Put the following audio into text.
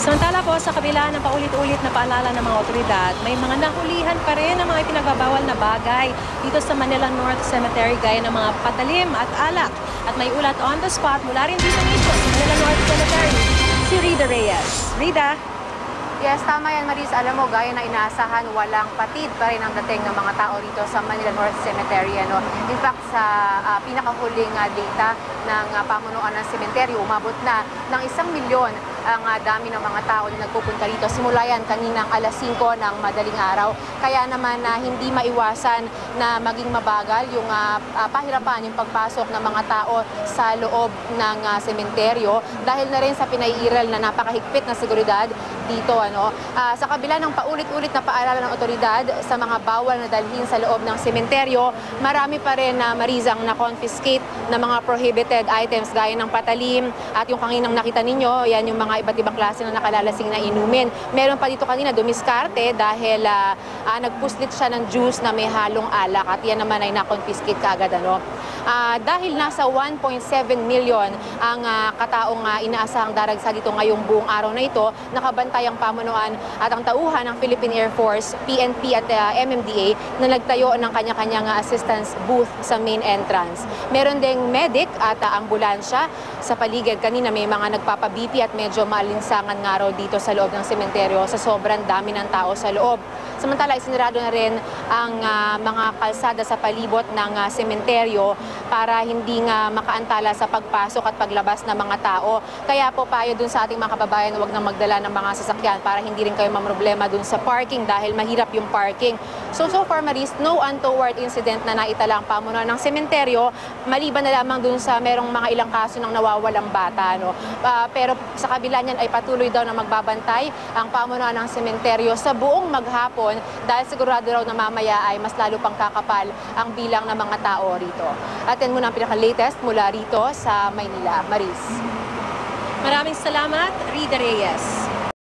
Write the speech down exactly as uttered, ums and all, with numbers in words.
Samantala po, sa kabila ng paulit-ulit na paalala ng mga otoridad, may mga nahulihan pa rin ng mga ipinagbabawal na bagay dito sa Manila North Cemetery gaya ng mga patalim at alak. At may ulat on the spot mula rin dito mismo sa Manila North Cemetery, si Rida Reyes. Rida? Yes, tama yan, Maris. Alam mo, gaya na inaasahan, walang patid pa rin ang dating ng mga tao rito sa Manila North Cemetery. Ano? In fact, sa uh, pinakahuling uh, data ng uh, pamunuan ng sementeryo, umabot na ng isang milyon ang uh, dami ng mga tao na nagpupunta rito. Simula yan kaninang alas singko ng madaling araw. Kaya naman uh, hindi maiwasan na maging mabagal yung uh, uh, pahirapan, yung pagpasok ng mga tao sa loob ng uh, sementeryo dahil na rin sa pinaiiral na napakahigpit na seguridad dito. Ano? Uh, sa kabila ng paulit-ulit na paalala ng otoridad sa mga bawal na dalhin sa loob ng sementeryo, marami pa rin na uh, marizang na-confiscate na mga prohibited items gaya ng patalim at yung kaninang nakita ninyo, yan yung mga iba't ibang klase na nakalalasing na inumin. Meron pa dito kanina dumiskarte dahil uh, uh, nagpuslit siya ng juice na may halong alak at yan naman ay na-confiscate kaagad. Ano? Uh, dahil nasa one point seven million ang uh, kataong uh, inaasahang daragsa dito ngayong buong araw na ito, nakabantay ang pamunuan at ang tauhan ng Philippine Air Force, P N P at uh, M M D A na nagtayo ng kanya-kanyang uh, assistance booth sa main entrance. Meron ding medic at uh, ambulansya sa paligid. Kanina may mga nagpapa-B P at medyo maalinsangan nga raw dito sa loob ng sementeryo sa sobrang dami ng tao sa loob. Samantala, isinarado na rin ang uh, mga kalsada sa palibot ng uh, sementeryo para hindi nga makaantala sa pagpasok at paglabas ng mga tao. Kaya po payo dun sa ating mga kababayan na huwag nang magdala ng mga sasakyan para hindi rin kayo mamroblema dun sa parking dahil mahirap yung parking. So, so far, Maris, no untoward incident na naitala ang pamunuan ng sementeryo, maliban na lamang dun sa merong mga ilang kaso ng nawawalang bata. No? Uh, pero sa kabila niyan ay patuloy daw na magbabantay ang pamunuan ng sementeryo sa buong maghapon dahil sigurado raw na mamaya ay mas lalo pang kakapal ang bilang ng mga tao rito. At yan muna ang pinaka-latest mula rito sa Maynila. Maris. Maraming salamat, Rida Reyes.